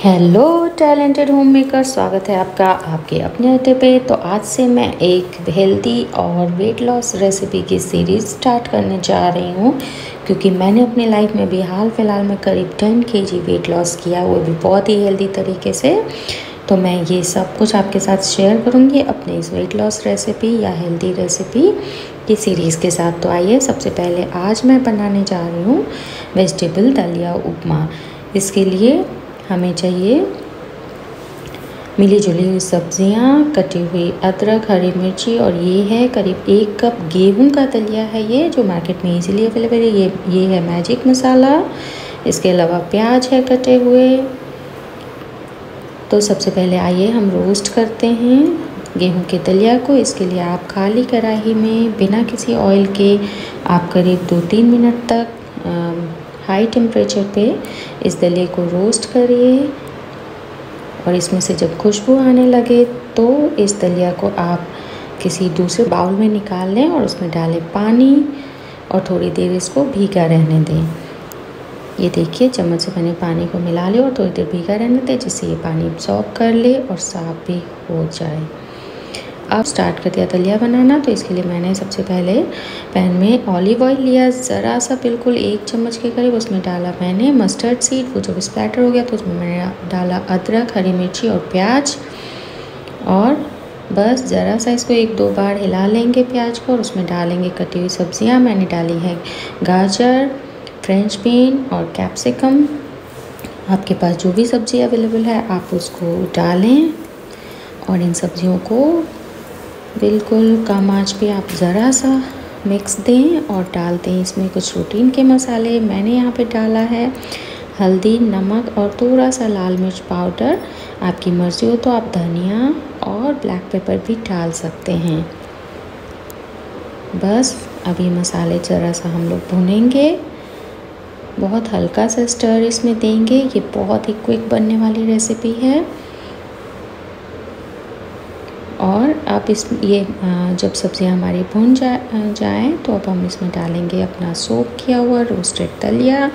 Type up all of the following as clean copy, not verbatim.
Hello talented home maker, स्वागत है आपका आपके अपने अड्डे पे। तो आज से मैं एक हेल्दी और वेट लॉस रेसिपी की सीरीज़ स्टार्ट करने जा रही हूँ, क्योंकि मैंने अपनी लाइफ में भी हाल फिलहाल में करीब 10 kg वेट लॉस किया, वो भी बहुत ही हेल्दी तरीके से। तो मैं ये सब कुछ आपके साथ शेयर करूँगी अपने इस वेट लॉस रेसिपी या हेल्दी रेसिपी की सीरीज़ के साथ। तो आइए, सबसे पहले आज मैं बनाने जा रही हूँ वेजिटेबल दलिया उपमा। इसके लिए हमें चाहिए मिली जुली हुई सब्जियां, कटी हुई अदरक, हरी मिर्ची, और ये है करीब 1 कप गेहूं का दलिया है ये, जो मार्केट में इजीली अवेलेबल है। ये है मैजिक मसाला। इसके अलावा प्याज है कटे हुए। तो सबसे पहले आइए हम रोस्ट करते हैं गेहूं के दलिया को। इसके लिए आप खाली कढ़ाई में बिना किसी ऑयल के आप करीब 2-3 मिनट तक हाई टेम्परेचर पे इस दलिए को रोस्ट करिए, और इसमें से जब खुशबू आने लगे तो इस दलिया को आप किसी दूसरे बाउल में निकाल लें और उसमें डालें पानी, और थोड़ी देर इसको भीगा रहने दें। ये देखिए, चम्मच से मैंने पानी को मिला लिया और थोड़ी देर भीगा रहने दें, जिससे ये पानी अब्सॉर्ब कर ले और साफ भी हो जाए। अब स्टार्ट कर दिया दलिया बनाना। तो इसके लिए मैंने सबसे पहले पैन में ऑलिव ऑयल लिया, ज़रा सा, बिल्कुल 1 चम्मच के करीब। उसमें डाला मैंने मस्टर्ड सीड। वो जब स्प्लैटर हो गया तो उसमें मैंने डाला अदरक, हरी मिर्ची और प्याज, और बस ज़रा सा इसको 1-2 बार हिला लेंगे प्याज को, और उसमें डालेंगे कटी हुई सब्जियां। मैंने डाली है गाजर, फ्रेंच बीन और कैप्सिकम। आपके पास जो भी सब्ज़ी अवेलेबल है आप उसको डालें, और इन सब्जियों को बिल्कुल कम आंच पे आप ज़रा सा मिक्स दें और डाल दें इसमें कुछ रूटीन के मसाले। मैंने यहाँ पे डाला है हल्दी, नमक और थोड़ा सा लाल मिर्च पाउडर। आपकी मर्ज़ी हो तो आप धनिया और ब्लैक पेपर भी डाल सकते हैं। बस अब ये मसाले ज़रा सा हम लोग भुनेंगे, बहुत हल्का सा स्टर इसमें देंगे। ये बहुत ही क्विक बनने वाली रेसिपी है। और अब जब सब्जियां हमारी भुन जाएं तो अब हम इसमें डालेंगे अपना सोक किया हुआ रोस्टेड दलिया,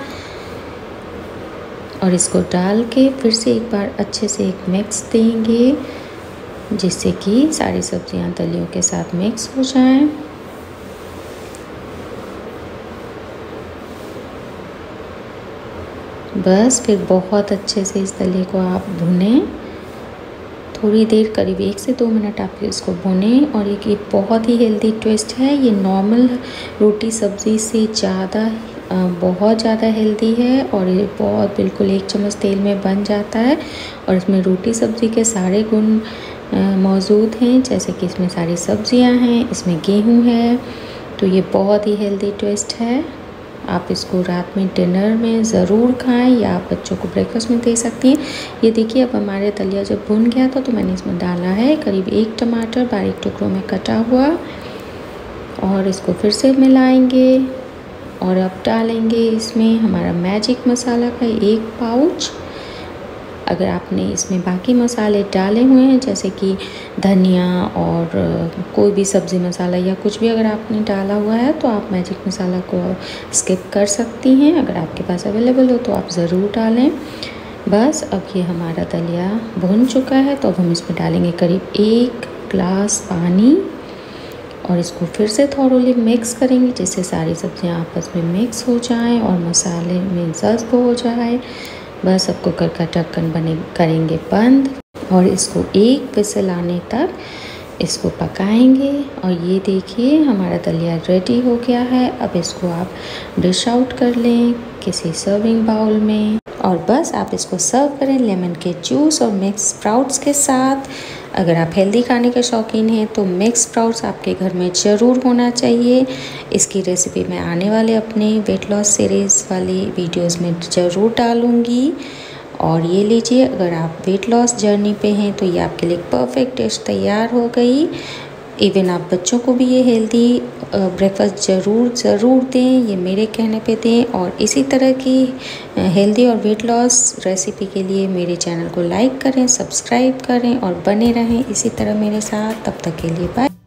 और इसको डाल के फिर से एक बार अच्छे से एक मिक्स देंगे, जिससे कि सारी सब्जियां दलियों के साथ मिक्स हो जाएं। बस फिर बहुत अच्छे से इस दलिए को आप भुनें थोड़ी देर, करीब 1 से 2 मिनट आप इसको भुनें। और ये बहुत ही हेल्दी ट्विस्ट है। ये नॉर्मल रोटी सब्ज़ी से ज़्यादा बहुत ज़्यादा हेल्दी है, और ये बहुत बिल्कुल 1 चम्मच तेल में बन जाता है, और इसमें रोटी सब्ज़ी के सारे गुण मौजूद हैं, जैसे कि इसमें सारी सब्जियां हैं, इसमें गेहूं है। तो ये बहुत ही हेल्दी ट्विस्ट है। आप इसको रात में डिनर में ज़रूर खाएं, या आप बच्चों को ब्रेकफास्ट में दे सकती हैं। ये देखिए, अब हमारे दलिया जब भुन गया था तो मैंने इसमें डाला है करीब 1 टमाटर बारीक टुकड़ों में कटा हुआ, और इसको फिर से मिलाएंगे। और अब डालेंगे इसमें हमारा मैजिक मसाला का 1 पाउच। अगर आपने इसमें बाकी मसाले डाले हुए हैं, जैसे कि धनिया और कोई भी सब्ज़ी मसाला या कुछ भी अगर आपने डाला हुआ है, तो आप मैजिक मसाला को स्किप कर सकती हैं। अगर आपके पास अवेलेबल हो तो आप ज़रूर डालें। बस अब ये हमारा दलिया भुन चुका है, तो अब हम इसमें डालेंगे करीब 1 ग्लास पानी, और इसको फिर से थोड़ा मिक्स करेंगे, जिससे सारी सब्जियां आपस में मिक्स हो जाएं और मसाले में जज्ब हो जाए। बस अब कुकर का ढक्कन करेंगे बंद, और इसको 1 विसल आने तक इसको पकाएंगे। और ये देखिए, हमारा दलिया रेडी हो गया है। अब इसको आप डिश आउट कर लें किसी सर्विंग बाउल में, और बस आप इसको सर्व करें लेमन के जूस और मिक्स स्प्राउट्स के साथ। अगर आप हेल्दी खाने के शौकीन हैं तो मिक्स स्प्राउट्स आपके घर में ज़रूर होना चाहिए। इसकी रेसिपी मैं आने वाले अपने वेट लॉस सीरीज़ वाली वीडियोस में ज़रूर डालूँगी। और ये लीजिए, अगर आप वेट लॉस जर्नी पे हैं तो ये आपके लिए परफेक्ट डिश तैयार हो गई। इवन आप बच्चों को भी ये हेल्दी ब्रेकफास्ट ज़रूर दें, ये मेरे कहने पे दें। और इसी तरह की हेल्दी और वेट लॉस रेसिपी के लिए मेरे चैनल को लाइक करें, सब्सक्राइब करें, और बने रहें इसी तरह मेरे साथ। तब तक के लिए बाय।